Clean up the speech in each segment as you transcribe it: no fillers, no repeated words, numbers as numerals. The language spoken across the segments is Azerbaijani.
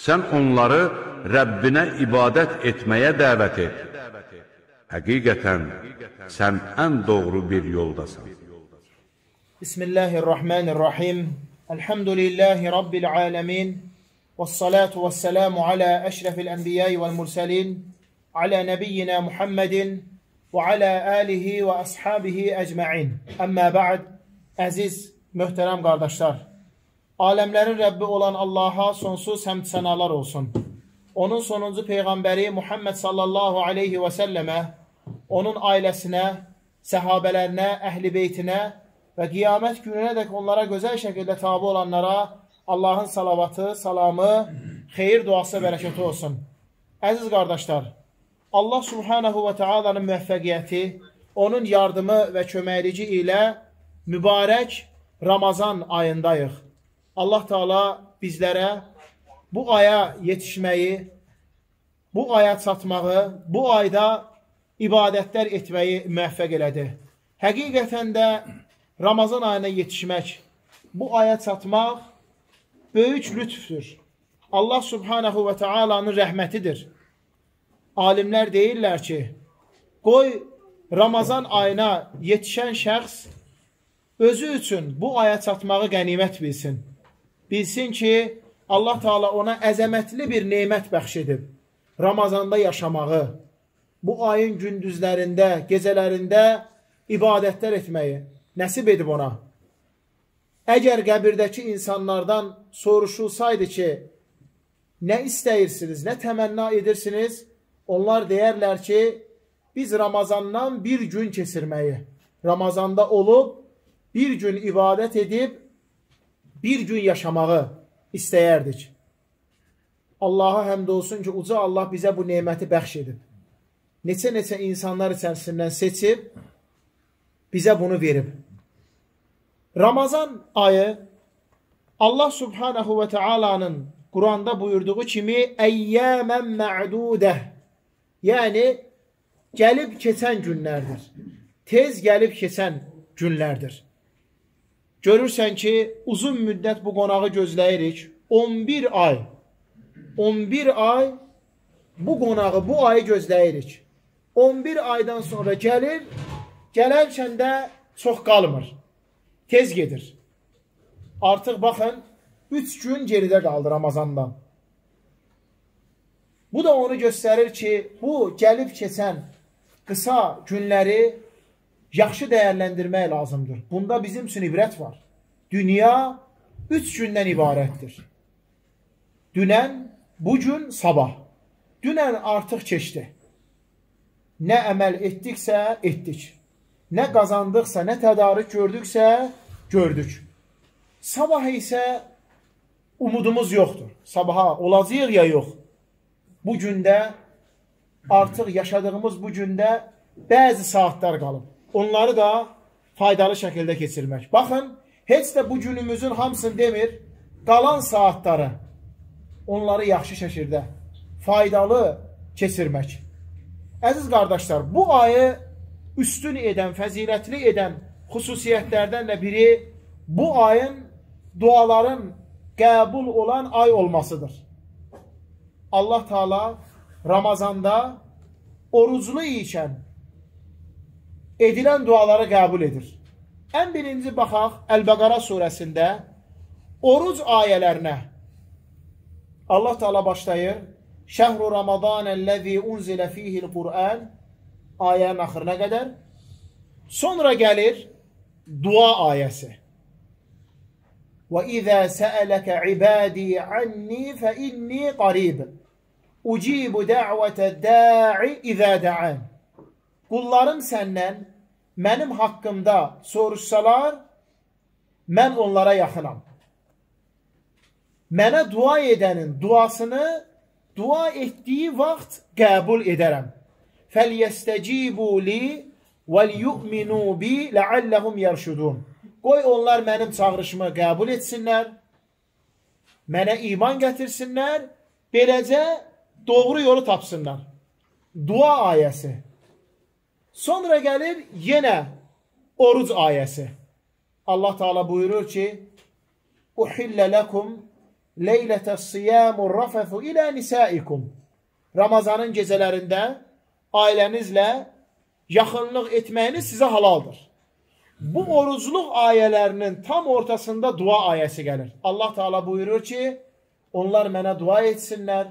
Sən onları Rəbbinə ibadət etməyə dəvət et. Həqiqətən, sən ən doğru bir yoldasan. Bismillahirrahmanirrahim. Elhamdülillahi Rabbil alemin. Vessalatu vesselamu ala eşrefil enbiyayı vel mursalin. Ala nebiyyina Muhammedin ve ala alihi ve ashabihi ecma'in. Amma ba'd. Əziz, möhtərəm qardaşlar. Aləmlərin Rəbbi olan Allaha sonsuz həmd sənalar olsun. Onun sonuncu Peyğəmbəri Muhammed sallallahu aleyhi və səlləmə, onun ailəsinə, səhabələrinə, əhl-i beytinə və qiyamət gününə dək onlara gözəl şəkildə tabi olanlara Allahın salavatı, salamı, xeyir duası, bərəkəti olsun. Əziz qardaşlar, Allah subhanahu və teala'nın müvəffəqiyyəti, onun yardımı və köməklici ilə mübarək Ramazan ayındayıq. Allah Teala bizlərə bu aya yetişməyi, bu aya çatmağı, bu ayda ibadətlər etməyi müvəffəq elədi. Həqiqətən də Ramazan ayına yetişmək, bu aya çatmaq böyük lütfdür. Allah subhanahu və teala'nın rəhmətidir. Alimlər deyirlər ki, qoy Ramazan ayına yetişən şəxs özü üçün bu aya çatmağı qənimət bilsin. Bilsin ki, Allah Teala ona əzəmətli bir nemət bəxş edib. Ramazanda yaşamağı, bu ayın gündüzlərində, gecələrində ibadətlər etməyi nəsib edib ona. Əgər qəbirdəki insanlardan soruşulsaydı ki, nə istəyirsiniz, nə təmənna edirsiniz, onlar deyərlər ki, biz Ramazandan bir gün keçirməyi, Ramazanda olub, bir gün ibadət edib, bir gün yaşamağı istəyərdik. Allaha həmd olsun ki, uca Allah bizə bu neməti bəxş edib. Neçə-neçə insanlar içərisindən seçib, bizə bunu verib. Ramazan ayı, Allah subhanahu və teala'nın Quranda buyurduğu kimi, əyyəmən mə'dudə, yəni, gəlib keçən günlərdir. Tez gəlib keçən günlərdir. Görürsən ki, uzun müddət bu qonağı gözləyirik. 11 ay bu qonağı, bu ayı gözləyirik. 11 aydan sonra gəlir, gələrkən də çox qalmır. Tez gedir. Artıq baxın, 3 gün geridə qaldı Ramazandan. Bu da onu göstərir ki, bu gəlib keçən qısa günləri yaxşı dəyərləndirmək lazımdır. Bunda bizim üçün ibrət var. Dünya 3 gündən ibarətdir. Dünən, bugün, sabah. Dünən artıq keçdi. Nə əməl etdiksə, etdik. Nə qazandıqsa, nə tədarük gördüksə, gördük. Sabah isə umudumuz yoxdur. Sabaha olacaq ya yox. Bu gündə, artıq yaşadığımız bu gündə bəzi saatlər qalıb. Onları da faydalı şəkildə keçirmək. Baxın, heç də bu günümüzün hamısını demir, qalan saatları, onları yaxşı şəkildə, faydalı keçirmək. Əziz qardaşlar, bu ayı üstün edən, fəzilətli edən xüsusiyyətlərdən də biri, bu ayın duaların qəbul olan ay olmasıdır. Allah Teala Ramazanda oruclu ikən edilən duaları qəbul edir. Ən birinci baxaq Əl-Bəqara surəsində oruc ayələrinə Allah Teala başlayır. Şəhru Ramazanəl-ləzi unzilə fihil Qur'an ayənin axırına qədər. Sonra gəlir dua ayəsi. Və izə səələkə ibadī anni fə inni qarib. Ucibu də'vətə da'i izə də'an. Qullarım səndən mənim haqqımda soruşsalar, mən onlara yaxınam. Mənə dua edənin duasını dua etdiyi vaxt qəbul edərəm. Fəlyəstəcibu li vəlyu'minu bi ləalləhum yərşudun. Qoy onlar mənim çağırışımı qəbul etsinlər, mənə iman gətirsinlər, beləcə doğru yolu tapsınlar. Dua ayəsi. Sonra gəlir yenə oruc ayəsi. Allah Teala buyurur ki, Uhillə ləkum Leylətəs-siyamu rafəfu ilə nisaikum. Ramazanın gecələrində ailənizlə yaxınlıq etməyiniz sizə halaldır. Bu orucluq ayələrinin tam ortasında dua ayəsi gəlir. Allah Teala buyurur ki, onlar mənə dua etsinlər,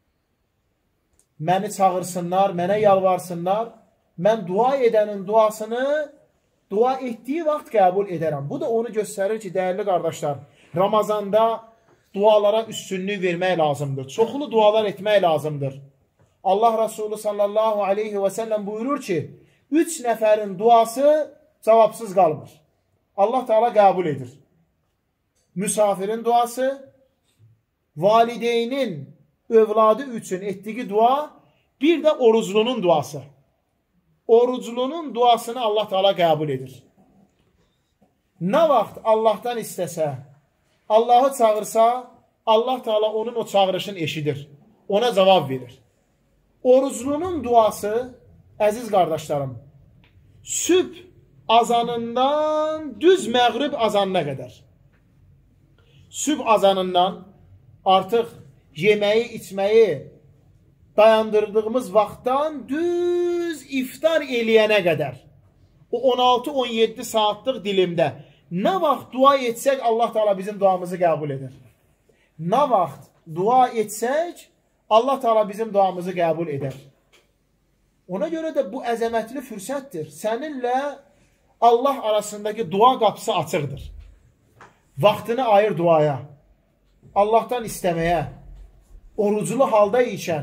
məni çağırsınlar, mənə yalvarsınlar. Mən dua edənin duasını dua etdiyi vaxt qəbul edərəm. Bu da onu göstərir ki, dəyərli qardaşlar, Ramazanda dualara üstünlük vermək lazımdır. Çoxlu dualar etmək lazımdır. Allah Resulü sallallahu aleyhi və səlləm buyurur ki, 3 nəfərin duası cavabsız qalmır. Allah Teala qəbul edir. Müsafirin duası, valideynin övladı üçün etdiyi dua, bir də oruclunun duası. Oruclunun duasını Allah Teala qəbul edir. Nə vaxt Allahdan istəsə, Allahı çağırsa, Allah Teala onun o çağırışını eşidir. Ona cavab verir. Oruclunun duası, əziz qardaşlarım, sübh azanından düz məğrib azanına qədər. Sübh azanından artıq yeməyi, içməyi dayandırdığımız vaxtdan düz iftar eləyənə qədər. O 16-17 saatlıq dilimdə nə vaxt dua etsək, Allah Teala bizim duamızı qəbul edir. Nə vaxt dua etsək, Allah Teala bizim duamızı qəbul edər. Ona görə də bu əzəmətli fürsətdir. Səninlə Allah arasındakı dua qapısı açıqdır. Vaxtını ayır duaya, Allahdan istəməyə, oruclu halda ikən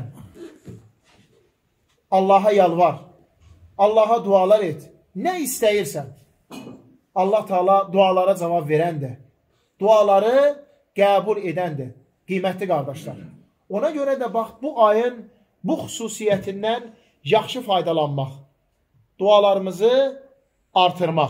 Allaha yalvar, Allaha dualar et. Nə istəyirsən? Allah Teala dualara cavab verəndir. Duaları qəbul edəndir. Qiymətli qardaşlar. Ona görə də bax, bu ayın bu xüsusiyyətindən yaxşı faydalanmaq, dualarımızı artırmaq.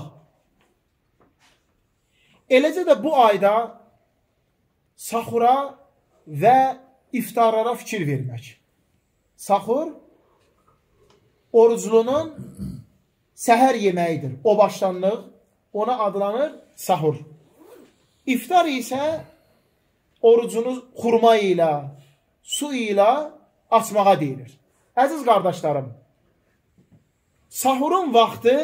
Eləcə də bu ayda sahura və iftarlara fikir vermək. Sahur, oruclunun səhər yeməyidir. O başlanılır, ona adlanır sahur. İftar isə orucunu xurma ilə, su ilə açmağa deyilir. Əziz qardaşlarım, sahurun vaxtı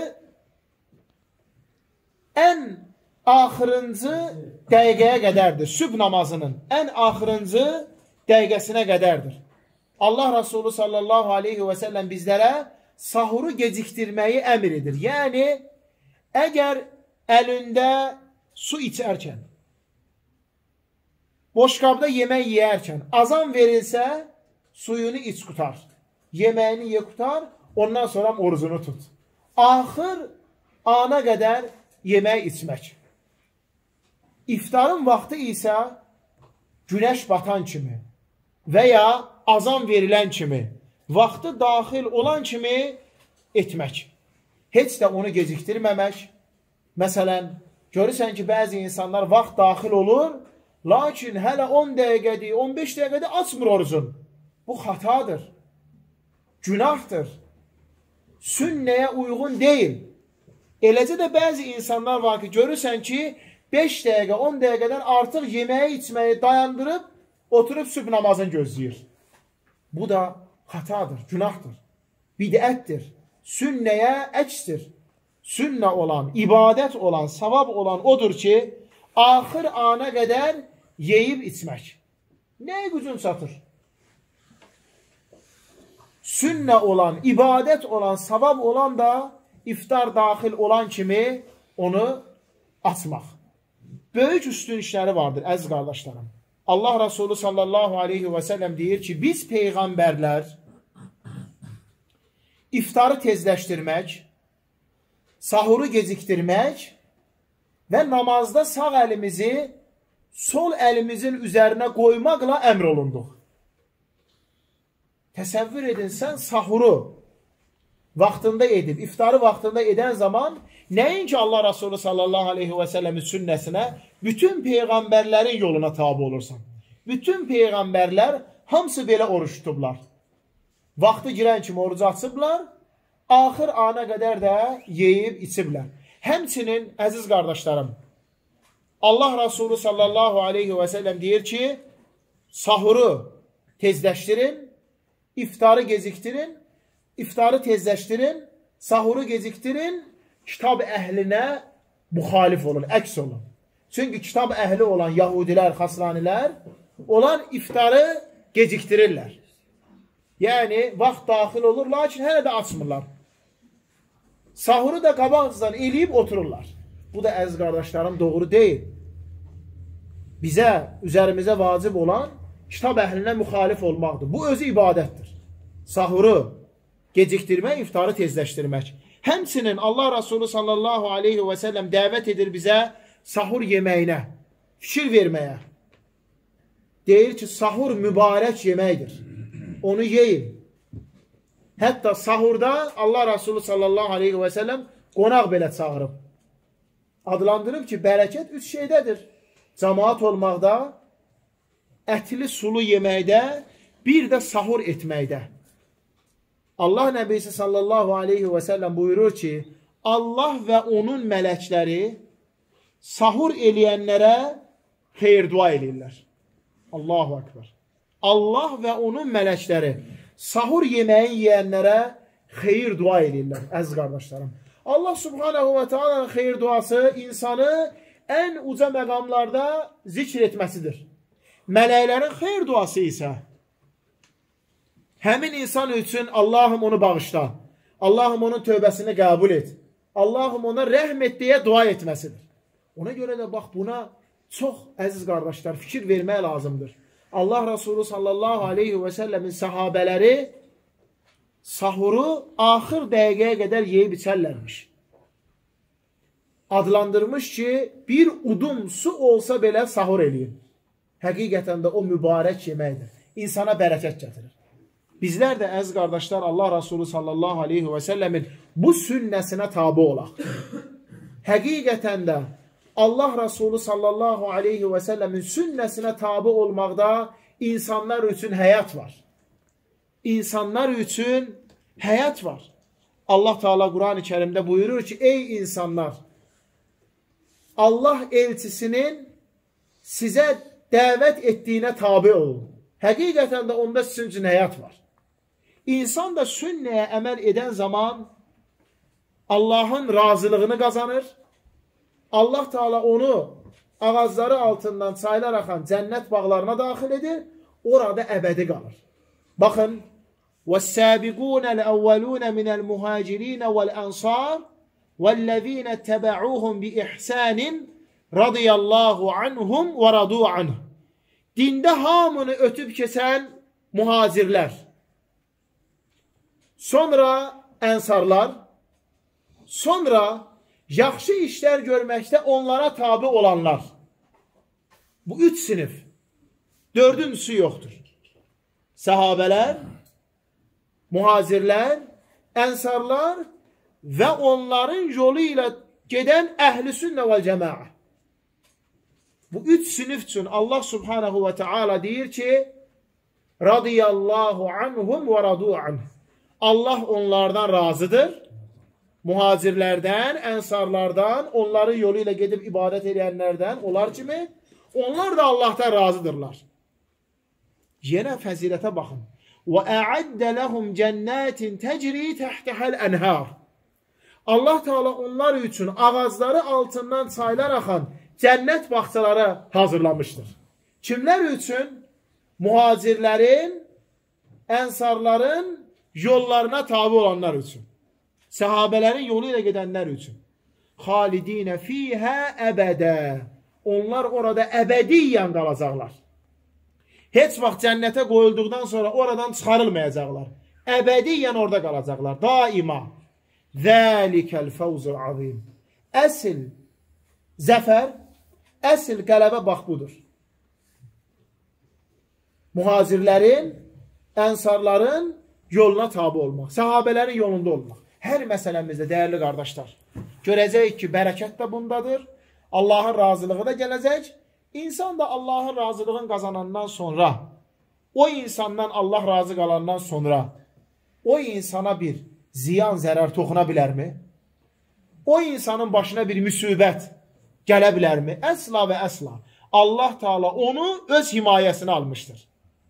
ən axırıncı dəqiqəyə qədərdir. Sübh namazının ən axırıncı dəqiqəsinə qədərdir. Allah Resulü sallallahu aleyhi və səlləm bizlərə sahuru gecikdirməyi əmr edir. Yəni, əgər əlində su içərkən, boşqabda yemək yeyərkən azan verilsə, suyunu iç qutar, yeməyini ye qutar, ondan sonra orucunu tut. Axır ana qədər yemək içmək. İftarın vaxtı isə günəş batan kimi və ya azan verilən kimi, vaxtı daxil olan kimi etmək. Heç də onu gecikdirməmək. Məsələn, görürsən ki, bəzi insanlar vaxt daxil olur, lakin hələ 10 dəqiqədir, 15 dəqiqədir açmır orucun. Bu xatadır, günahdır, sünnəyə uyğun deyil. Eləcə də bəzi insanlar var ki, görürsən ki, 5 dəqiqə, 10 dəqiqədən artıq yeməyi, içməyi dayandırıb, oturub sübh namazını gözləyir. Bu da xatadır, günahdır, bidətdir, sünnəyə əksdir. Sünnə olan, ibadət olan, savab olan odur ki, axır ana qədər yeyib içmək. Nəyə gücün çatır? Sünnə olan, ibadət olan, savab olan da iftar daxil olan kimi onu açmaq. Böyük üstün işləri vardır, əziz qardaşlarım. Allah Resulü sallallahu aleyhi və səlləm deyir ki, biz peyğəmbərlər iftarı tezləşdirmək, sahuru gecikdirmək və namazda sağ əlimizi sol əlimizin üzərinə qoymaqla əmr olunduq. Təsəvvür edin, sən sahuru vaxtında edib, iftarı vaxtında edən zaman nəinki Allah Resulü sallallahu aleyhi və səlləmin sünnəsinə, bütün peyğəmbərlərin yoluna tabi olursan. Bütün peyğəmbərlər hamısı belə oruç tutublar. Vaxtı girən kimi orucu açıblar, axır ana qədər də yeyib içiblər. Həmçinin, əziz qardaşlarım, Allah Resulü sallallahu aleyhi və səlləm deyir ki, sahuru tezleştirin, iftarı geciktirin, iftarı tezleştirin, sahuru geciktirin, kitab əhlinə muxalif olun, əks olun. Çünki kitab əhli olan Yahudilər, Xasranilər olan iftarı geciktirirlər. Yəni, vaxt daxil olur, lakin hələ də açmırlar. Sahuru da qabaqdan eləyib otururlar. Bu da əziz qardaşlarım doğru deyil. Bizə, üzərimizə vacib olan kitab əhlinə müxalif olmaqdır. Bu özü ibadətdir. Sahuru gecikdirmək, iftarı tezləşdirmək. Həmçinin Allah Resulü sallallahu aleyhi və səlləm dəvət edir bizə sahur yeməyinə, fikir verməyə. Deyir ki, sahur mübarək yeməkdir. Onu yeyin. Hətta sahurda Allah Resulü sallallahu aleyhi və səlləm qonaq belə çağırıb. Adlandırıb ki, bərəkət üç şeydədir. Cəmaat olmaqda, ətli sulu yeməkdə, bir də sahur etməkdə. Allah Nəbisi sallallahu aleyhi və səlləm buyurur ki, Allah və onun mələkləri sahur eləyənlərə xeyir dua eləyirlər. Allahu Akbar. Allah və onun mələkləri sahur yeməyin yeyənlərə xeyir dua eləyirlər, əziz qardaşlarım. Allah subhanahu və teala'nın xeyir duası insanı ən uca məqamlarda zikr etməsidir. Mələklərin xeyir duası isə həmin insan üçün Allahım onu bağışla, Allahım onun tövbəsini qəbul et, Allahım ona rəhm et deyə dua etməsidir. Ona görə də bax buna çox əziz qardaşlar fikir vermək lazımdır. Allah Resulü sallallahu aleyhi və səlləmin səhabələri sahuru axır dəqiqəyə qədər yeyib içərlərmiş. Adlandırmış ki, bir udum su olsa belə sahur eləyin. Həqiqətən də o mübarək yeməkdir. İnsana bərəkət gətirir. Bizlər də əziz qardaşlar Allah Resulü sallallahu aleyhi və səlləmin bu sünnəsinə tabi olaq. Həqiqətən də Allah Resulü sallallahu aleyhi və səlləmin sünnəsinə tabi olmaqda insanlar üçün həyat var. İnsanlar üçün həyat var. Allah Teala Quran-ı Kərimdə buyurur ki, ey insanlar, Allah elçisinin sizə dəvət etdiyinə tabi olun. Həqiqətən də onda sizin üçün həyat var. İnsan da sünnəyə əməl edən zaman Allahın razılığını qazanır. Allah Teala onu ağacları altından çaylar axan cənnət bağlarına daxil edir. Orada əbədi qalır. Baxın, وَالسَّابِقُونَ الْأَوَّلُونَ مِنَ الْمُهَاجِرِينَ وَالْأَنصَارِ وَالَّذ۪ينَ اتَّبَعُوهُمْ بِإِحْسَانٍ رَضِيَ اللّٰهُ عَنْهُمْ وَرَضُوا عَنْهُ. Dində hamını ötüb keçən muhacirlər, sonra ənsarlar, sonra yaxşı işlər görməkdə onlara tabi olanlar. Bu üç sinif. Dördüncüsü yoxdur. Səhabələr, muhacirlər, ənsarlar və onların yolu ilə gedən əhl-i sünnə və cəmaə. Bu üç sinif üçün Allah subhanahu və teala deyir ki, radiyallahu anhum və radu anh. Allah onlardan razıdır. Muhacirlərdən, ənsarlardan, onların yolu ilə gedib ibadət edənlərdən, onlar kimi, onlar da Allahdan razıdırlar. Yenə fəzilətə baxın. وَأَعَدَّ لَهُمْ جَنَّاتٍ تَجْرِي تَحْتَهَا الْأَنْهَارِ. Allah Teala onlar üçün ağacları altından çaylar axan cənnət bağçaları hazırlamışdır. Kimlər üçün? Muhacirlərin, ənsarların yollarına tabi olanlar üçün. Səhabələrin yolu ilə gedənlər üçün. Xalidinə fiyhə əbədə. Onlar orada əbədiyyən qalacaqlar. Heç vaxt cənnətə qoyulduqdan sonra oradan çıxarılmayacaqlar. Əbədiyyən orada qalacaqlar. Daima. Zəlikəl fəvzul azim. Əsl zəfər, əsl qələbə bax budur. Muhacirlərin, ənsarların yoluna tabi olmaq. Səhabələrin yolunda olmaq. Hər məsələmizdə, dəyərli qardaşlar, görəcəyik ki, bərəkət də bundadır. Allahın razılığı da gələcək. İnsan da Allahın razılığını qazanandan sonra, o insandan Allah razı qalandan sonra, o insana bir ziyan, zərər toxuna bilərmi? O insanın başına bir müsibət gələ bilərmi? Əsla və əsla. Allah Teala onu öz himayesine almıştır.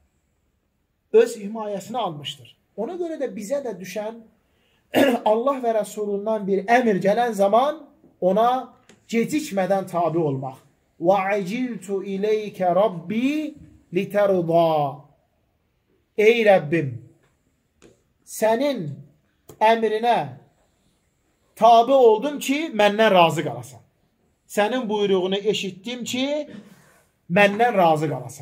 Öz himayesine almıştır. Ona göre de bize de düşen Allah ve Resulünden bir emir gelen zaman ona gecikmeden tabi olmak. وَعَجِلْتُ اِلَيْكَ رَبِّي لِتَرْضَى Ey Rabbim, senin emrine tabi oldum ki məndən razı qalasan. Senin buyruğunu eşittim ki məndən razı qalasan.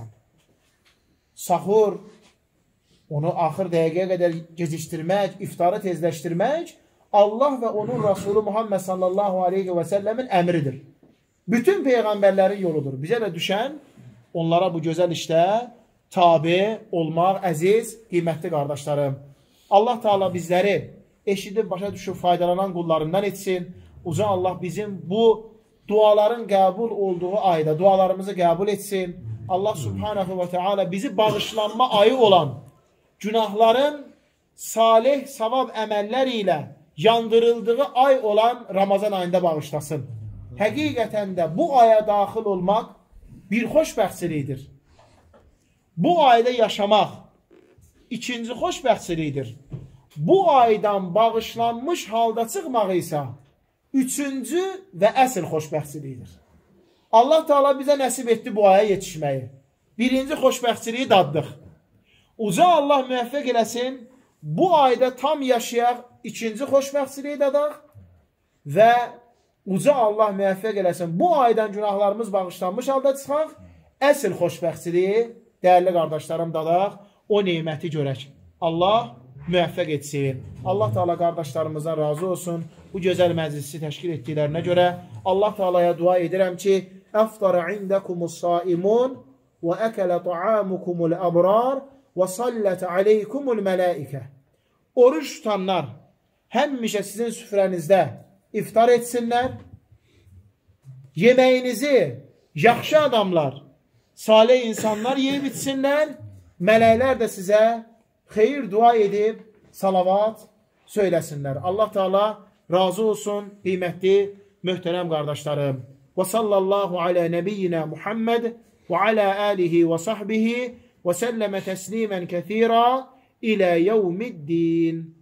Sahur, onu axır dəqiqəyə qədər gecikdirmək, iftarı tezləşdirmək Allah və onun Resulü Muhammed sallallahu aleyhi və səlləmin əmridir. Bütün peyğəmbərlərin yoludur. Bizə də düşən onlara bu gözəl işdə tabi olmaq, əziz, qiymətli qardaşlarım. Allah Teala bizləri eşidib, başa düşüb, faydalanan qullarından etsin. Uca Allah bizim bu duaların qəbul olduğu ayda dualarımızı qəbul etsin. Allah Subhanahu ve Teala bizi bağışlanma ayı olan günahların salih, savab əməllər ilə yandırıldığı ay olan Ramazan ayında bağışlasın. Həqiqətən də bu aya daxil olmaq bir xoşbəxtçilikdir. Bu ayda yaşamaq ikinci xoşbəxtçilikdir. Bu aydan bağışlanmış halda çıxmaq isə üçüncü və əsl xoşbəxtçilikdir. Allah Teala bizə nəsib etdi bu aya yetişməyi. Birinci xoşbəxtçiliyi daddıq. Uca Allah müvəffəq eləsin, bu ayda tam yaşayaq, ikinci xoşbəxtçiliyi dadaq və uca Allah müvəffəq eləsin, bu aydan günahlarımız bağışlanmış halda çıxaq, əsl xoşbəxtçiliyi, dəyərli qardaşlarım, dadaq, o neyməti görək. Allah müvəffəq etsin. Allah Teala qardaşlarımızdan razı olsun. Bu gözəl məclisi təşkil etdiklərinə görə Allah Teala'ya dua edirəm ki, əftara indəkumus saimun və əkələ ta'amukumul əbrar və sallət aleykumul mələikə. Oruç tutanlar həmişə sizin süfrənizdə iftar etsinlər. Yeməyinizi yaxşı adamlar, salih insanlar yeyib içsinlər. Mələklər də sizə xeyir dua edib salavat söyləsinlər. Allah Teala razı olsun, qiymətli, möhtərəm qardaşlarım. Və sallallahu alə nəbiyyina Muhammed və alə alihi və sahbihi və səlləmə təslimən kəthira ilə yevmiddin.